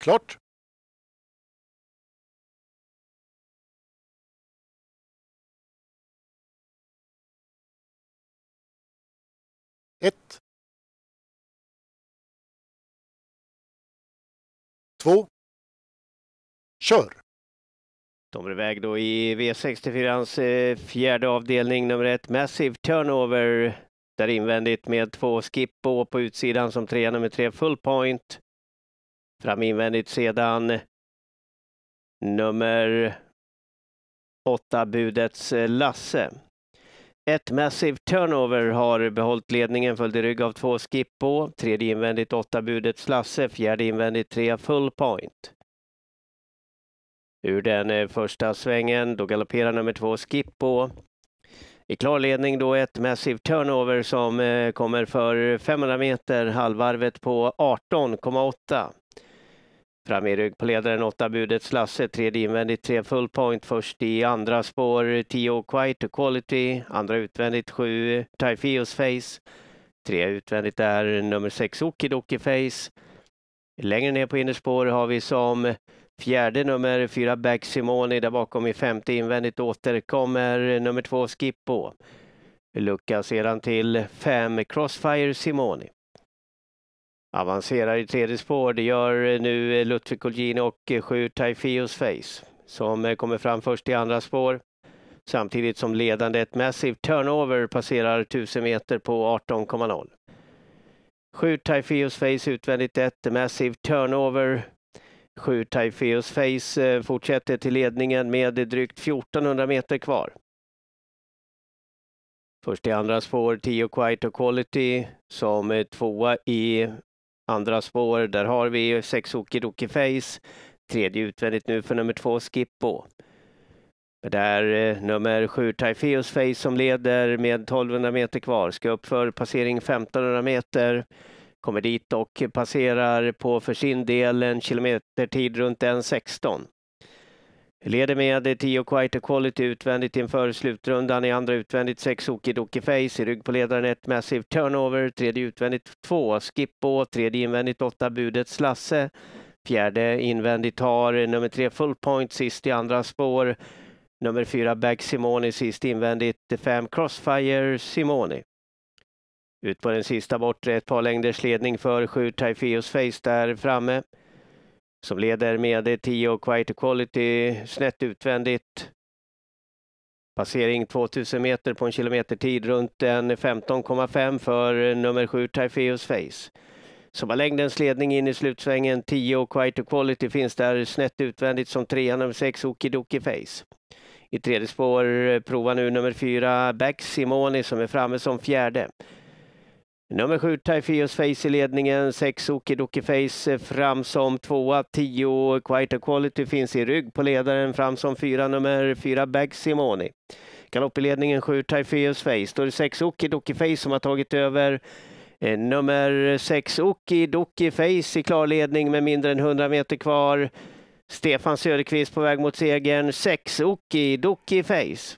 Klart. Ett. Två. Kör. De är iväg då i V64ans fjärde avdelning, nummer 1, Massive Turnover. Där invändigt med 2 Skippo på utsidan som 3, nummer 3 Full Point. Fram invändigt sedan nummer 8 Budets Lasse. 1 Massive Turnover har behållit ledningen, följt i rygg av 2 Skippo. Tredje invändigt 8 Budets Lasse, fjärde invändigt 3 Full Point. Ur den första svängen, då galopperar nummer 2 Skippo. I klar ledning då 1 Massive Turnover som kommer för 500 meter, halvvarvet på 18,8. Fram i rygg på ledaren 8 Budets Lasse, tredje invändigt 3 Full Point, först i andra spår 10 Quite Quality, andra utvändigt 7 Typheos Face, 3 utvändigt är nummer 6 Okidoki Face. Längre ner på innerspår har vi som fjärde nummer 4 Back Simone, där bakom i femte invändigt återkommer nummer 2 Skippo. Lucka sedan till 5 Crossfire Simone. Avancerar i tredje spår, det gör nu Ludvig Colgjini och 7 Typheos Face som kommer fram först i andra spår. Samtidigt som ledande ett Massive Turnover passerar 1000 meter på 18,0. 7 Typheos Face utvändigt 1 Massive Turnover. 7 Typheos Face fortsätter till ledningen med drygt 1400 meter kvar. Först i andra spår 10 Quite Quality som tvåa i andra spår. Där har vi 6 Okidoki Face. Tredje utvändigt nu för nummer 2 Skippo. Där nummer 7 Typheos Face som leder med 1200 meter kvar. Ska upp för passering 1500 meter. Kommer dit och passerar på för sin del en kilometertid runt 1:16. Leder med 10 Quite Quality utvändigt inför slutrundan. I andra utvändigt 6 Okidoki Face. I rygg på ledaren 1 Massive Turnover. Tredje utvändigt 2 Skippo. Tredje invändigt 8 Budets Lasse. Fjärde invändigt har nummer 3 Full Point sist i andra spår. Nummer 4 Back Simone sist invändigt 5 Crossfire Simone. Ut på den sista bortre, ett par längders ledning för 7 Typheos Face där framme. Som leder med 10 Quite Quality snett utvändigt. Passering 2000 meter på en kilometertid runt en 15,5 för nummer 7 Typheos Face. Som har längdens ledning in i slutsvängen. 10 Quite Quality finns där snett utvändigt som 3, nummer 6 Okidoki Face. I tredje spår provar nu nummer 4 Back Simone som är framme som fjärde. Nummer 7 Typheos Face i ledningen, 6 Okidoki Face fram som tvåa, 10 Quite Quality finns i rygg på ledaren fram som 4, nummer 4 Back Simone. Galopp i ledningen 7 Typheos Face, då är det 6 Okidoki Face som har tagit över. Nummer 6 Okidoki Face i klarledning med mindre än 100 meter kvar. Stefan Söderqvist på väg mot segern, 6 Okidoki Face.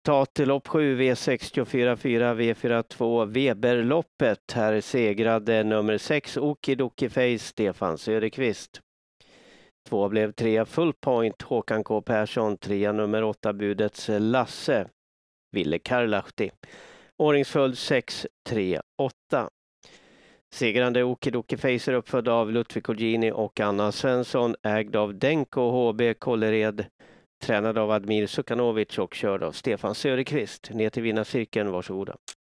resultat i lopp 7, V64 4, V42, Weberloppet. Här segrade nummer 6, Okidoki Face, Stefan Söderqvist. 2 blev 3, Full Point, Håkan K Persson. 3 nummer 8, Budets Lasse, Ville Karlahti. Ordningsföljd 6, 3, 8. Segrande Okidoki Face är uppfödd av Ludvig Ogini och Anna Svensson, ägd av Denko HB Kållered, tränad av Admir Sukanovic och körd av Stefan Söderqvist. Ner till vinnarcirkeln, varsågoda.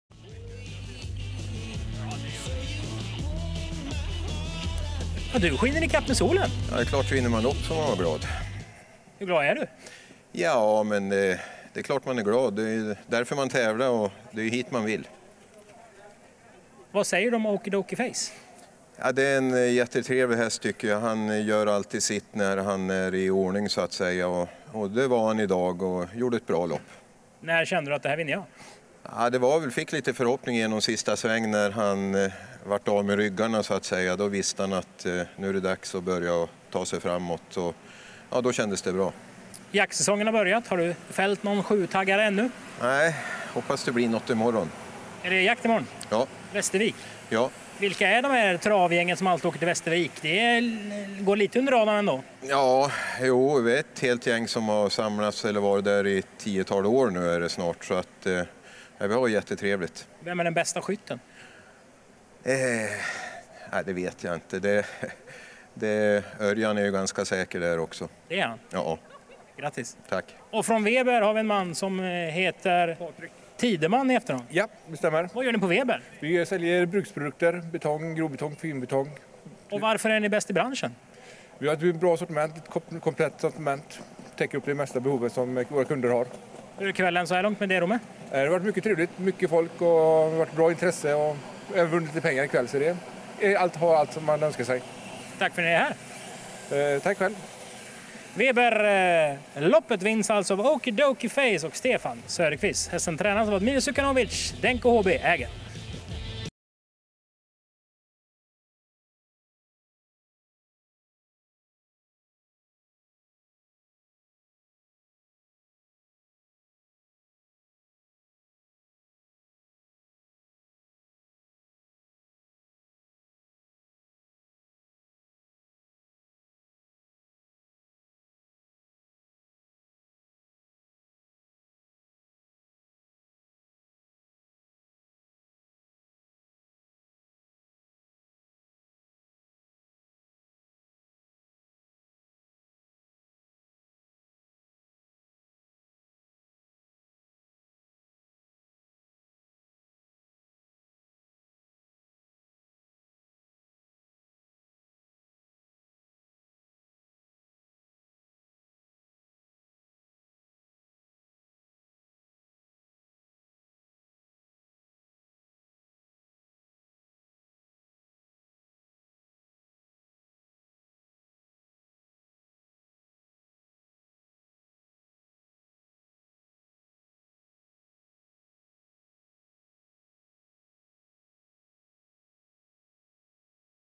Ja, du skiner i kapp med solen. Ja, det är klart vinner man lopp så man var glad. Hur glad är du? Ja, men det är klart man är glad. Det är därför man tävlar och det är hit man vill. Vad säger du om Okidoki Face? Ja, det är en jättetrevlig häst tycker jag. Han gör alltid sitt när han är i ordning så att säga. Och det var han idag och gjorde ett bra lopp. När kände du att det här vinner jag? Ja, det var väl, fick lite förhoppning genom sista sväng när han vart av med ryggarna så att säga. Då visste han att nu är det dags att börja ta sig framåt. Och, ja, då kändes det bra. Jaktsäsongen har börjat. Har du fällt någon 7-taggare ännu? Nej, hoppas det blir något imorgon. Är det jakt imorgon? Ja. Västervik? Ja. Vilka är de här travgängen som alltid åker till Västervik? Det går lite under radarn ändå. Ja, jo, vi är ett helt gäng som har samlats eller varit där i 10-tal år nu är det snart. Så att vi har jättetrevligt. Vem är den bästa skytten? Nej, det vet jag inte. Örjan är ju ganska säker där också. Det är han? Ja. Grattis. Tack. Och från Weber har vi en man som heter Patrik Tideman i efternamn. Ja, det stämmer. Vad gör ni på Weber? Vi säljer bruksprodukter, betong, grovbetong, finbetong. Och varför är ni bäst i branschen? Vi har ett bra sortiment, ett komplett sortiment. Täcker upp det mesta behovet som våra kunder har. Hur är kvällen så här långt med det rummet? Det har varit mycket trevligt, mycket folk och det har varit bra intresse och även vunnit lite pengar ikväll. Så det är allt som man önskar sig. Tack för att ni är här. Tack själv. Weber-loppet vinns alltså av Okidoki Face och Stefan Söderqvist. Hästen tränas av Admir Sukanovic, Denko HB äger.